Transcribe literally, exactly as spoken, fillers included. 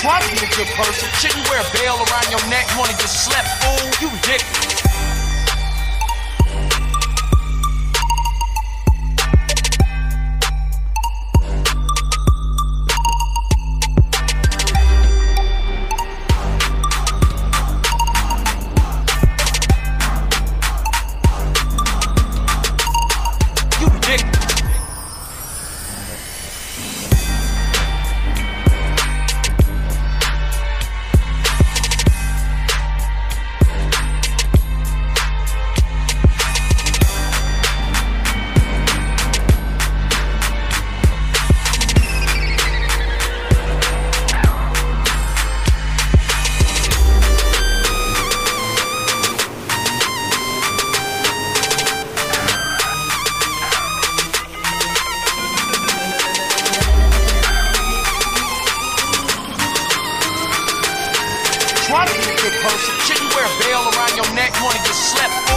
Try to be a good person. Shouldn't wear a veil around your neck. Wanna get slept, fool? You ridiculous. Try to be a good person. Shouldn't wear a veil around your neck. Wanna get slept.